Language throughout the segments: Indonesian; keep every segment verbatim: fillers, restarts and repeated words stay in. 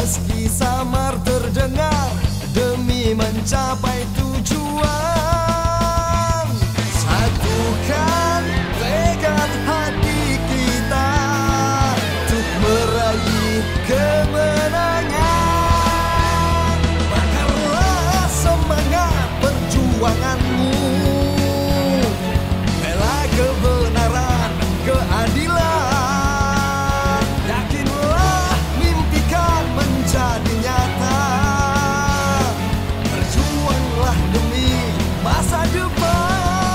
meski samar terdengar demi mencapai tujuan. Satukan tekad hati kita untuk meraih kemenangan. Bakarlah semangat perjuanganmu, bela kebenaran, keadilan. Yakinlah mimpikan menjadi nyata. Berjuanglah demi masa depan.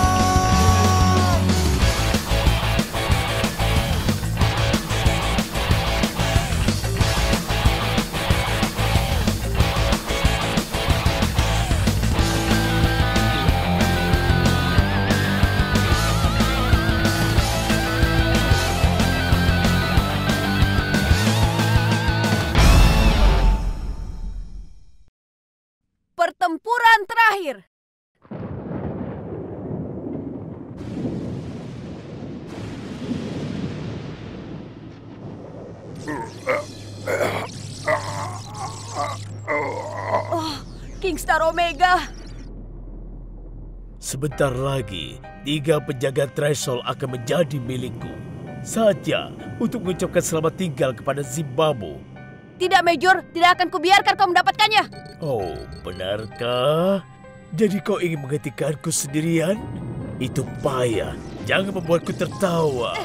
Pertempuran terakhir. Oh, Kingstar Omega. Sebentar lagi, tiga penjaga Threshold akan menjadi milikku. Saatnya untuk mengucapkan selamat tinggal kepada Zimbamu. Tidak, Major. Tidak akan kubiarkan kau mendapatkannya. Oh, benarkah? Jadi kau ingin menghentikanku sendirian? Itu payah. Jangan membuatku tertawa.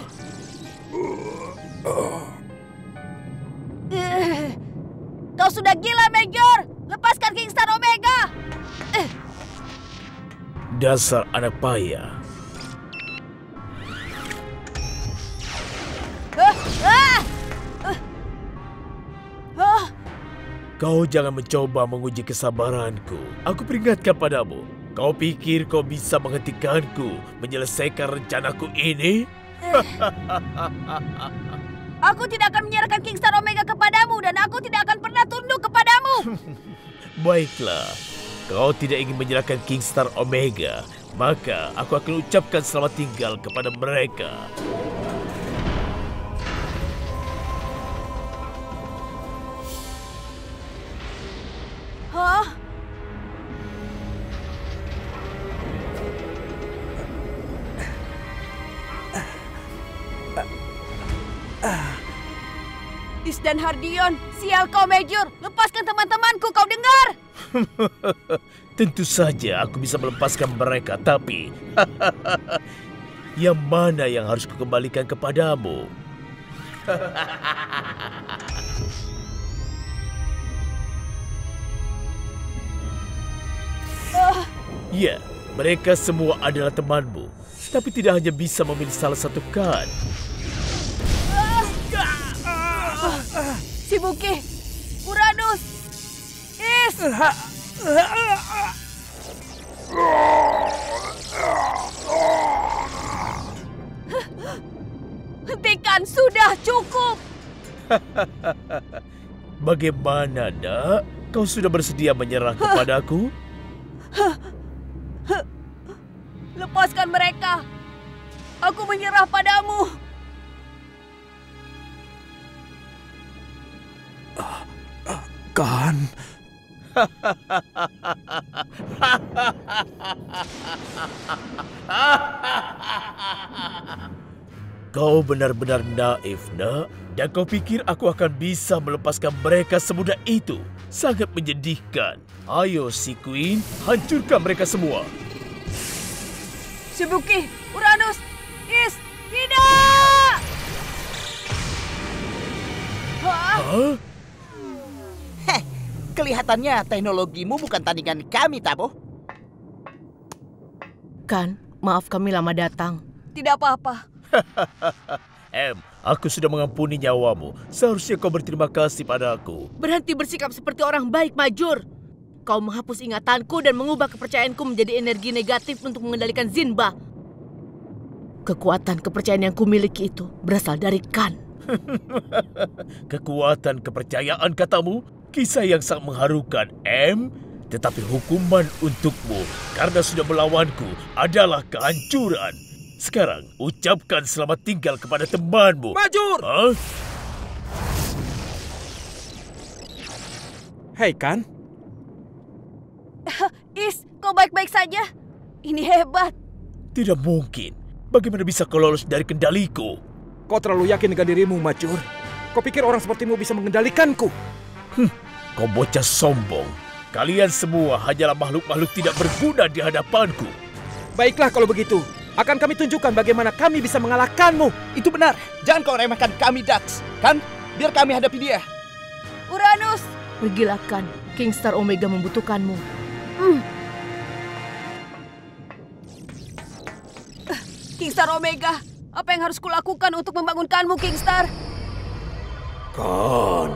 Eh, Kau sudah gila, Major. Lepaskan Kingstar Omega. Eh, Dasar anak payah. ah, ah, ah, ah. Kau jangan mencoba menguji kesabaranku. Aku peringatkan padamu. Kau pikir kau bisa menghentikanku menyelesaikan rencanaku ini? Aku tidak akan menyerahkan Kingstar Omega kepadamu dan aku tidak akan pernah tunduk kepadamu. Baiklah, kau tidak ingin menyerahkan Kingstar Omega, maka aku akan ucapkan selamat tinggal kepada mereka. Hah? Is dan Hardion, sial kau, Major. Lepaskan teman-temanku, kau dengar? Tentu saja aku bisa melepaskan mereka, tapi yang mana yang harus kukembalikan kepadamu? Ah, Ya, mereka semua adalah temanmu, tapi tidak hanya bisa memilih salah satu kan. Shibuki, Uranus, Is. Hentikan, sudah cukup. Bagaimana, nak? Kau sudah bersedia menyerah kepadaku? Lepaskan mereka. Aku menyerah padamu. Kan? Kau benar-benar naif, nak. Dan kau pikir aku akan bisa melepaskan mereka semudah itu? Sangat menyedihkan. Ayo, si Queen, hancurkan mereka semua. Shibuki, Uranus, Is, tidak! Hah? Hah? Heh, kelihatannya teknologimu bukan tandingan kami, Tabo. Kan, maaf kami lama datang. Tidak apa-apa. Em, aku sudah mengampuni nyawamu. Seharusnya kau berterima kasih padaku. Berhenti bersikap seperti orang baik, Majur. Kau menghapus ingatanku dan mengubah kepercayaanku menjadi energi negatif untuk mengendalikan Zinba. Kekuatan kepercayaan yang kumiliki itu berasal dari Kan. Kekuatan kepercayaan katamu? Kisah yang sangat mengharukan, Em. Tetapi hukuman untukmu karena sudah melawanku adalah kehancuran. Sekarang, ucapkan selamat tinggal kepada temanmu. Majur! Hah? Hei, Kan. Is, kau baik-baik saja? Ini hebat. Tidak mungkin. Bagaimana bisa kau lolos dari kendaliku? Kau terlalu yakin dengan dirimu, Majur. Kau pikir orang sepertimu bisa mengendalikanku? Hm, kau bocah sombong. Kalian semua hanyalah makhluk-makhluk tidak berguna di hadapanku. Baiklah kalau begitu. Akan kami tunjukkan bagaimana kami bisa mengalahkanmu. Itu benar. Jangan kau remehkan kami, Dax. Kan? Biar kami hadapi dia. Uranus! Pergilah, Kan. King Star Omega membutuhkanmu. Hmm. King Star Omega, apa yang harus kulakukan untuk membangunkanmu, King Star? Kan.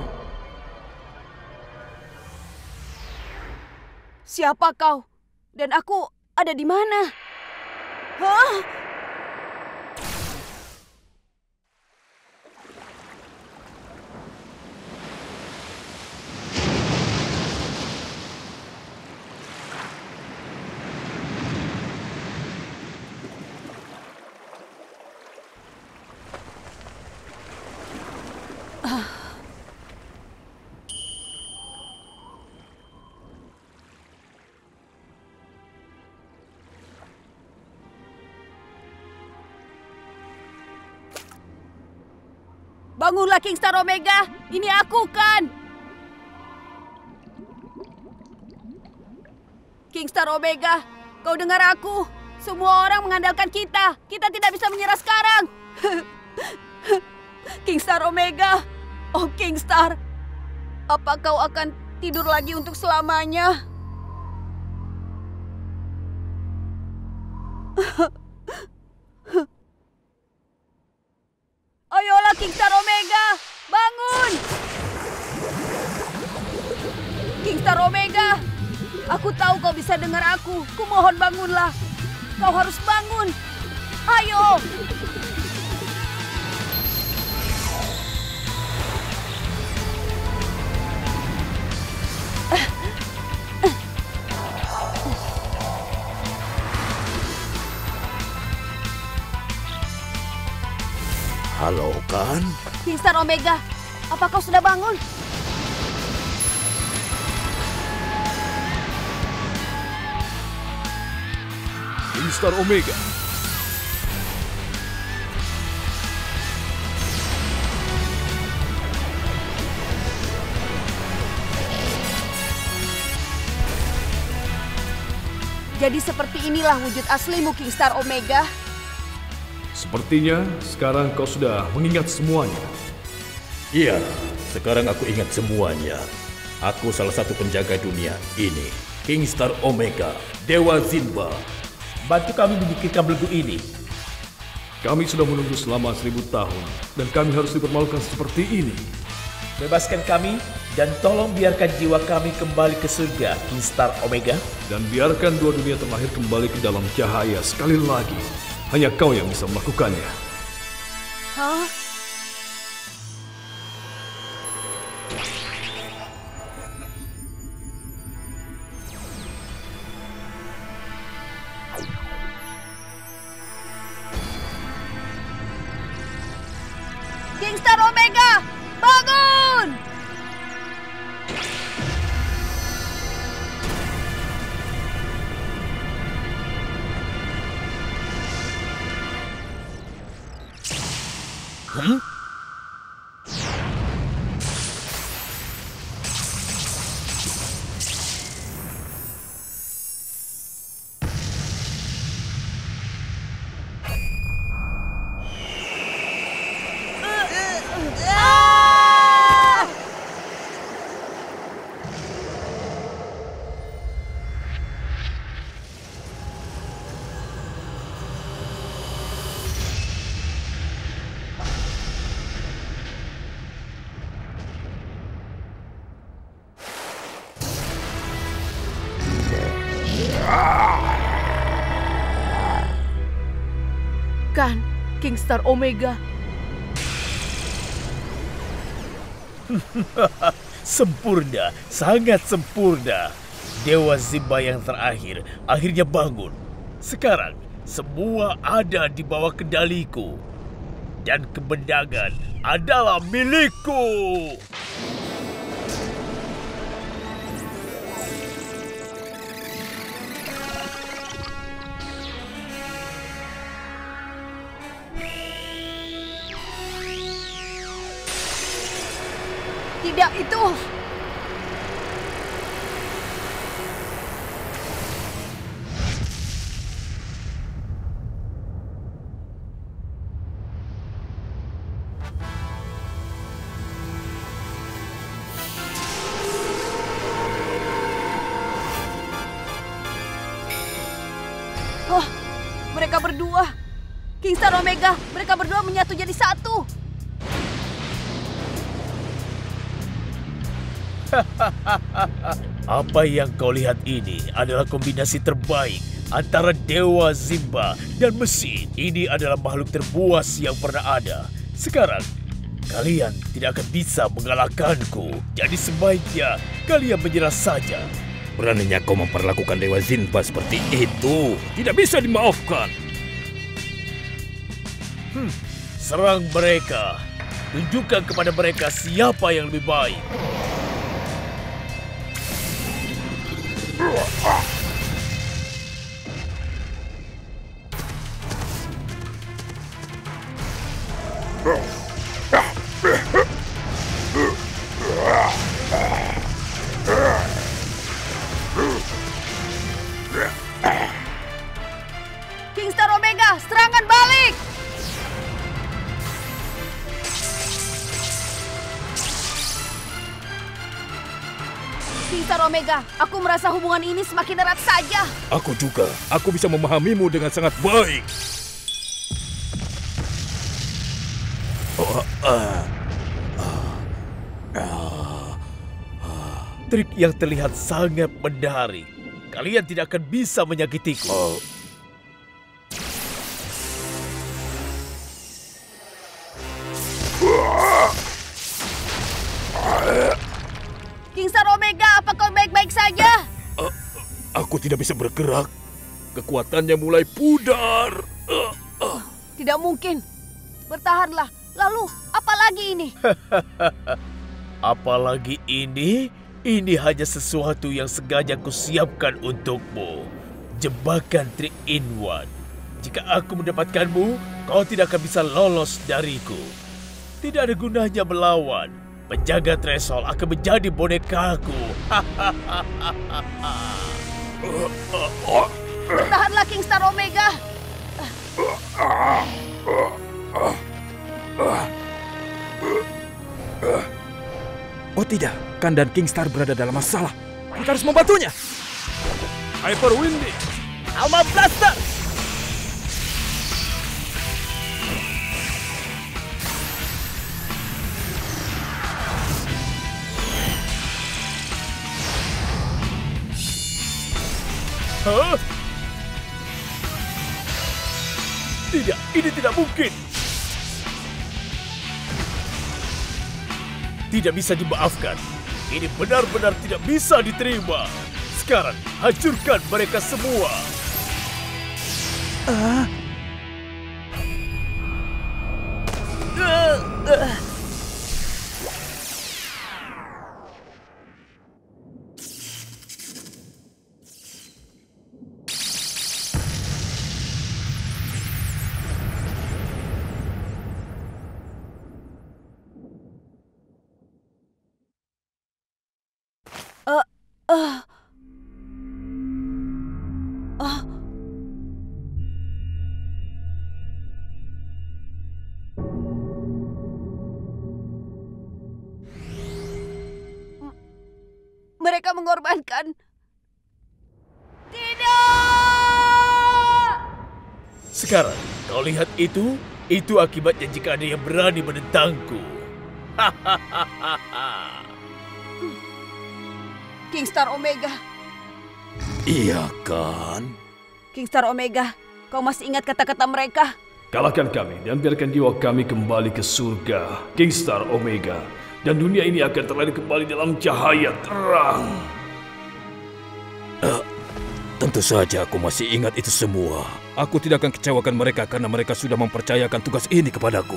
Siapa kau? Dan aku ada di mana? Hah? Bangunlah, King Star Omega. Ini aku, Kan. King Star Omega, kau dengar aku? Semua orang mengandalkan kita. Kita tidak bisa menyerah sekarang. King Star Omega. Oh, King Star. Apa kau akan tidur lagi untuk selamanya? Ayolah, King Star Omega, bangun! King Star Omega, aku tahu kau bisa dengar aku. Kumohon bangunlah. Kau harus bangun. Ayo! Halo, Kan? King Star Omega, apa kau sudah bangun? King Star Omega. Jadi seperti inilah wujud aslimu, King Star Omega. Sepertinya sekarang kau sudah mengingat semuanya. Iya, sekarang aku ingat semuanya. Aku salah satu penjaga dunia ini. King Star Omega, Dewa Zinba. Bantu kami menyingkirkan belenggu ini. Kami sudah menunggu selama seribu tahun, dan kami harus dipermalukan seperti ini. Bebaskan kami, dan tolong biarkan jiwa kami kembali ke surga, King Star Omega. Dan biarkan dua dunia terlahir kembali ke dalam cahaya sekali lagi. Hanya kau yang bisa melakukannya. Hah? King Star Omega, bangun! Hmm? Kan, King Star Omega. Sempurna, sangat sempurna. Dewa Zinba yang terakhir akhirnya bangun. Sekarang semua ada di bawah kendaliku. Dan kemenangan adalah milikku. Tidak, itu... Oh, mereka berdua. Kingstar Omega, mereka berdua menyatu jadi satu. Apa yang kau lihat ini adalah kombinasi terbaik antara Dewa Zimba dan mesin. Ini adalah makhluk terbuas yang pernah ada. Sekarang, kalian tidak akan bisa mengalahkanku. Jadi sebaiknya kalian menyerah saja. Beraninya kau memperlakukan Dewa Zinba seperti itu. Tidak bisa dimaafkan. Hmm, serang mereka. Tunjukkan kepada mereka siapa yang lebih baik. Kingstar Omega, serangan balik! Kingstar Omega, aku merasa hubungan ini semakin erat saja. Aku juga. Aku bisa memahamimu dengan sangat baik. Oh, uh, uh, uh, uh. Trik yang terlihat sangat menarik. Kalian tidak akan bisa menyakitiku. Uh. Kingstar Omega, apa kau baik-baik saja? Uh, aku tidak bisa bergerak. Kekuatannya mulai pudar. Uh, uh. Tidak mungkin. Bertahanlah. Lalu, apa lagi ini? Apalagi ini? Ini hanya sesuatu yang sengaja kusiapkan untukmu. Jebakan three in one. Jika aku mendapatkanmu, kau tidak akan bisa lolos dariku. Tidak ada gunanya melawan. Penjaga Threshold akan menjadi bonekaku. Bertahanlah, Kingstar Omega. Oh tidak, Khan dan Kingstar berada dalam masalah. Kita harus membantunya. Hyper Windy, Alma Blaster. Hah? Tidak, ini tidak mungkin. Tidak bisa dimaafkan. Ini benar-benar tidak bisa diterima. Sekarang, hancurkan mereka semua. Ah. Uh, uh. Uh, uh. Uh. Mereka mengorbankan. Tidak! Sekarang, kau lihat itu? Itu akibatnya jika ada yang berani menentangku. Hahaha. Kingstar Omega. Iya kan? Kingstar Omega, kau masih ingat kata-kata mereka? kalahkan kami dan biarkan jiwa kami kembali ke surga, Kingstar Omega. Dan dunia ini akan terlahir kembali dalam cahaya terang. Uh, tentu saja aku masih ingat itu semua. Aku tidak akan kecewakan mereka karena mereka sudah mempercayakan tugas ini kepadaku.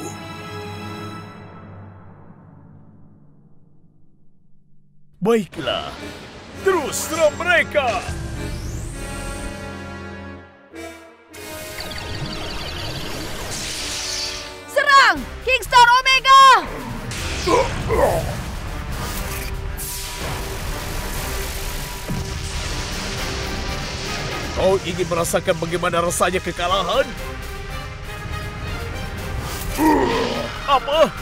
Baiklah, terus serang mereka! Serang! Kingstar Omega! Kau ingin merasakan bagaimana rasanya kekalahan? Apa?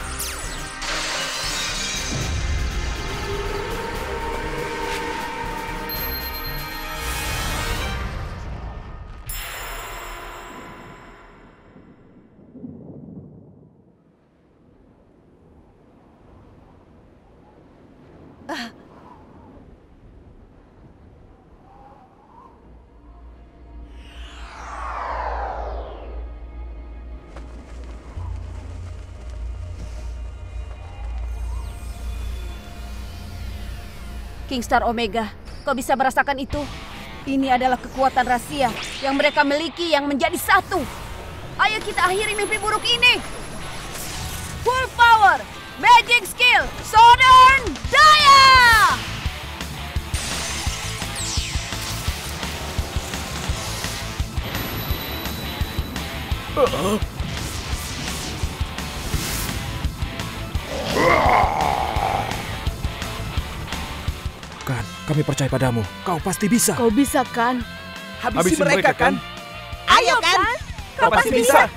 Kingstar Omega, kau bisa merasakan itu? Ini adalah kekuatan rahasia yang mereka miliki yang menjadi satu. Ayo kita akhiri mimpi buruk ini. Full power, magic skill, Southern Daya! Uh. Kan, kami percaya padamu. Kau pasti bisa. Kau bisa kan? Habisi, Habisi mereka, mereka kan? Ayo kan? Kau, Kau pasti bisa. bisa.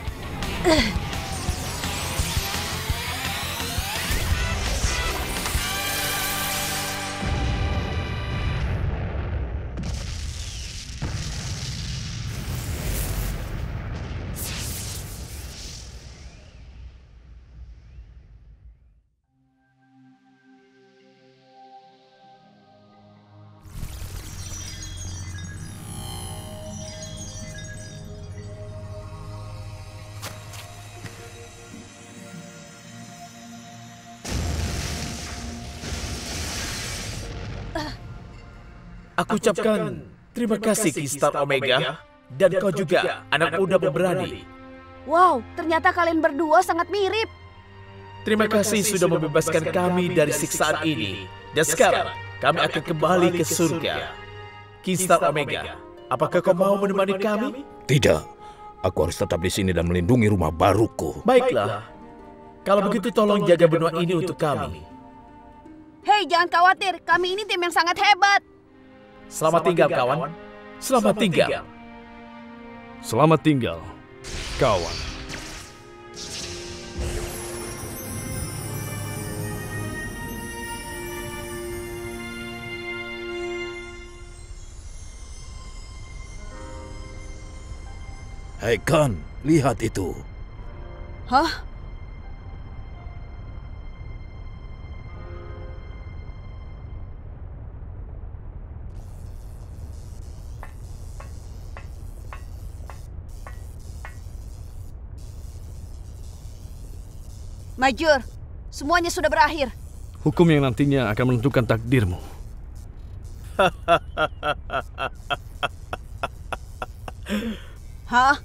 Aku ucapkan terima kasih Kingstar Omega dan kau juga anak muda pemberani. Wow, ternyata kalian berdua sangat mirip. Terima kasih sudah membebaskan kami dari siksaan ini. Dan sekarang kami akan kembali ke surga. Kingstar Omega, apakah kau mau menemani kami? Tidak, aku harus tetap di sini dan melindungi rumah baruku. Baiklah, kalau begitu tolong jaga benua ini untuk kami. Hei, jangan khawatir, kami ini tim yang sangat hebat. Selamat tinggal, kawan. Selamat tinggal. Selamat tinggal, kawan. Hei Khan, lihat itu. Hah? Major, semuanya sudah berakhir. Hukum yang nantinya akan menentukan takdirmu. Hah?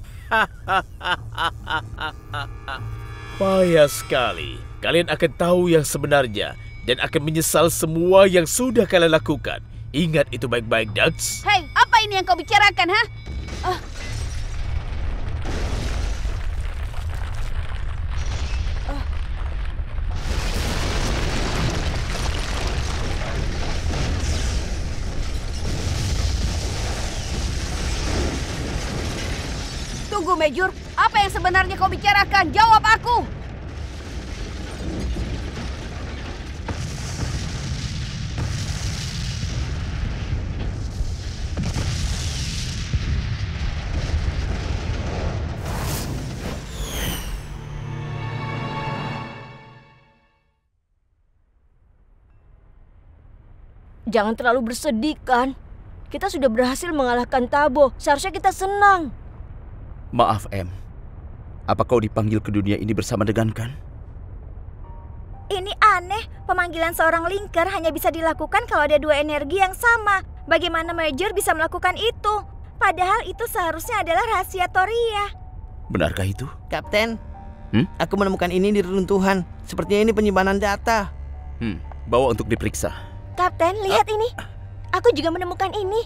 Payah sekali. Kalian akan tahu yang sebenarnya dan akan menyesal semua yang sudah kalian lakukan. Ingat itu baik-baik, Dax. Hei, apa ini yang kau bicarakan, ha? Uh. Tunggu, Major. Apa yang sebenarnya kau bicarakan? Jawab aku! Jangan terlalu bersedih, kan? Kita sudah berhasil mengalahkan Tabo. Seharusnya kita senang. Maaf, Em. Apa kau dipanggil ke dunia ini bersama dengan Khan? Ini aneh. Pemanggilan seorang linker hanya bisa dilakukan kalau ada dua energi yang sama. Bagaimana Major bisa melakukan itu? Padahal itu seharusnya adalah rahasia Toria. Benarkah itu? Kapten, hmm? aku menemukan ini di reruntuhan. Sepertinya ini penyimpanan data. Hmm, bawa untuk diperiksa. Kapten, lihat uh. ini. Aku juga menemukan ini.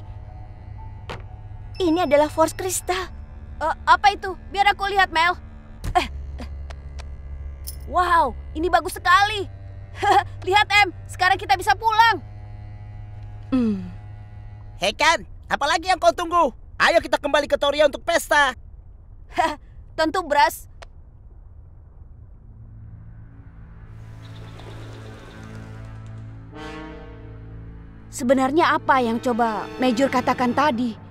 Ini adalah Force Crystal. Uh, apa itu? Biar aku lihat, Mel. Eh, eh. Wow, ini bagus sekali. Lihat, Em. Sekarang kita bisa pulang. Hmm. Hei, Khan. Apalagi yang kau tunggu? Ayo kita kembali ke Toria untuk pesta. Hah, tentu Bras. Sebenarnya apa yang coba Major katakan tadi?